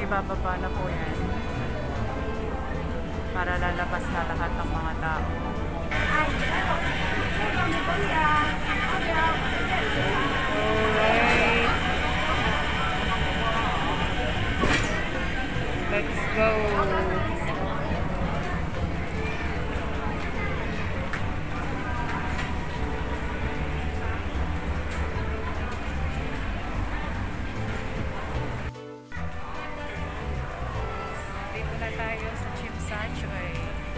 ibababa na po yan para lalabas na lahat ng mga tao. Alright. Let's go. Dito na tayo sa Chimsachoy.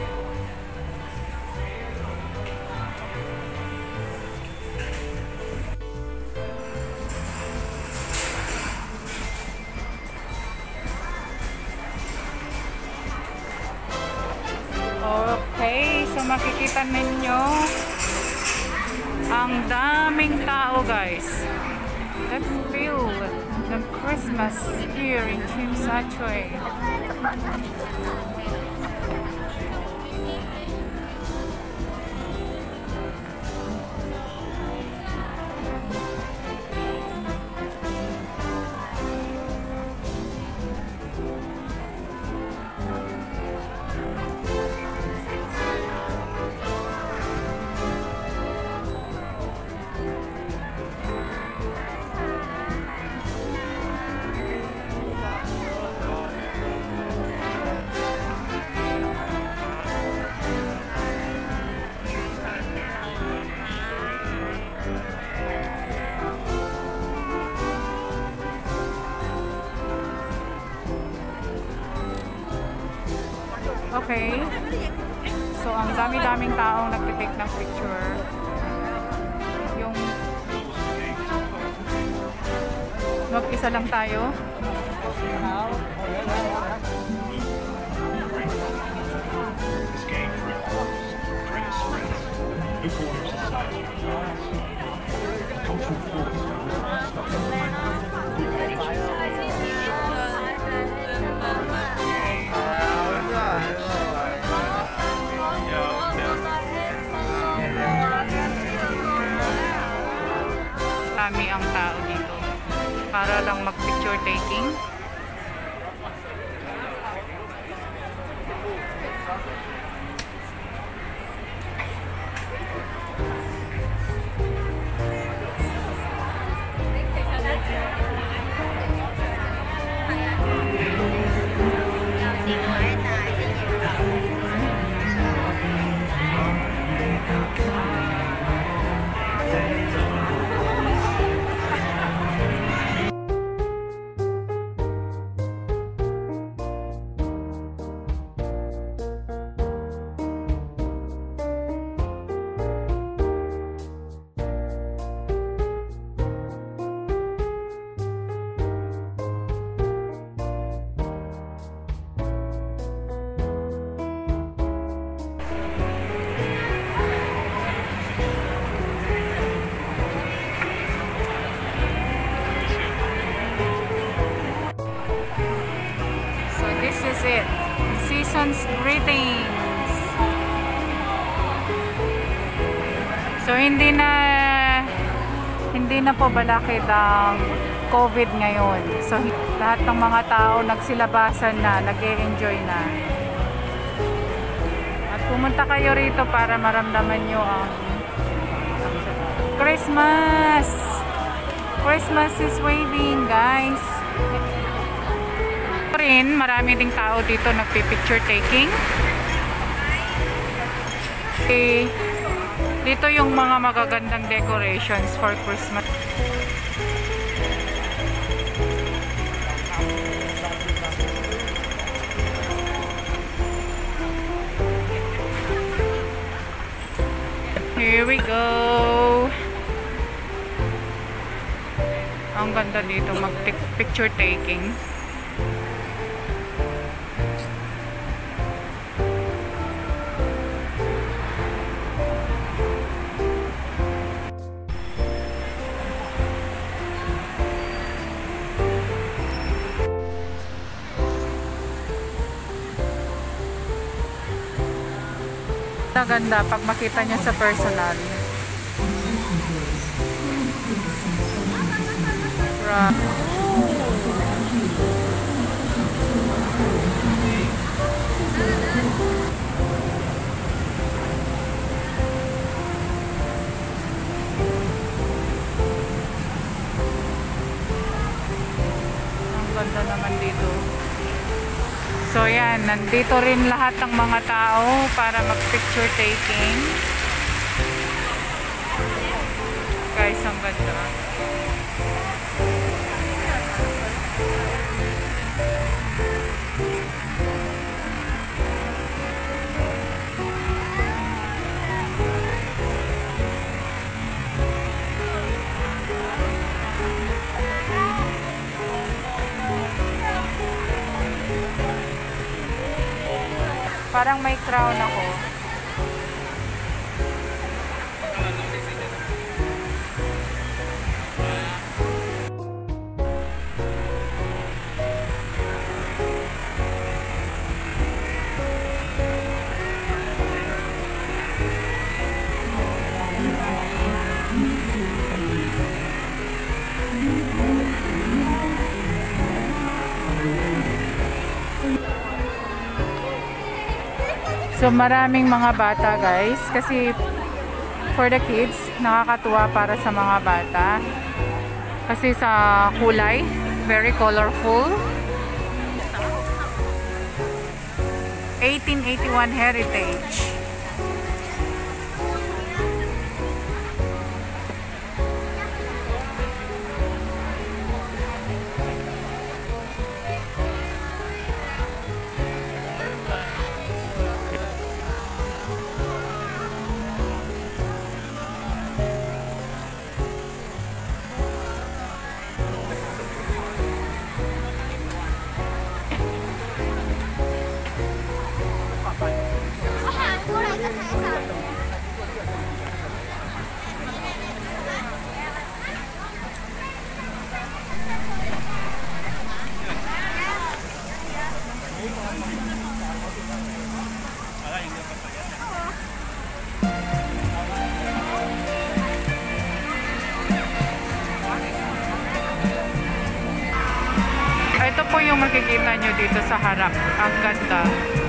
Okay, so makikita ninyo ang daming tao, guys. Let's feel the Christmas here in Chimsachoy. Okay. So, ang dami-daming taong nagtitake ng picture. Yung mag-isa lang tayo. Dami ang tao dito para lang mag-picture taking. This is it. Season's greetings. So hindi na po balakid ang COVID ngayon. So lahat ng mga tao nagsilabasan na, nag-e-enjoy na. At pumunta kayo rito para maramdaman nyo ang Christmas. Christmas is waving, guys. Rin, marami ding tao dito nagpi-picture taking. Dito yung mga magagandang decorations for Christmas. Here we go. Ang ganda dito mag-picture taking. Ganda pag makita niya sa personal. Ang ganda naman dito. So yan, nandito rin lahat ng mga tao para mag-picture taking. Guys, ang ganda. Parang may crown ako. So maraming mga bata guys, kasi for the kids, nakakatuwa para sa mga bata. Kasi sa kulay, very colorful. 1881 heritage. Ito po yung makikita nyo dito sa harap. Ang ganda.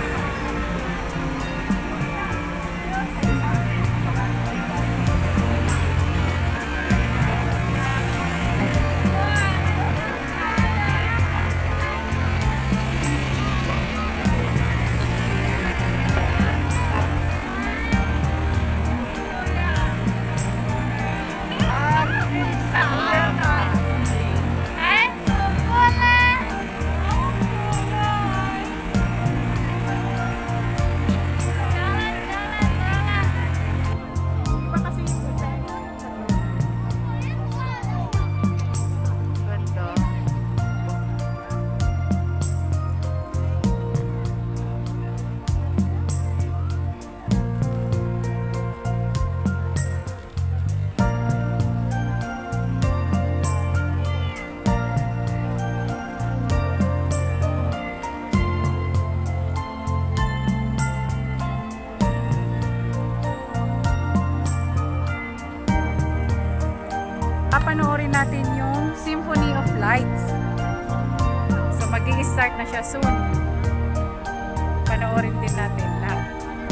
Panoorin natin yung Symphony of Lights. So mag-i-start na siya soon. Panoorin din natin lahat.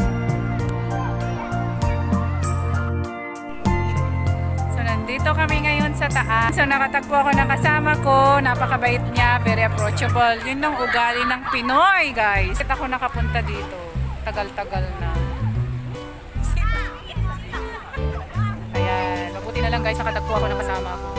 So nandito kami ngayon sa taas. So nakatagpo ako ng kasama ko. Napakabait niya, very approachable. Yun ang ugali ng Pinoy, guys. Bakit ako nakapunta dito? Tagal-tagal na. Ayan, mabuti na lang guys, nakatagpo ako ng kasama ko.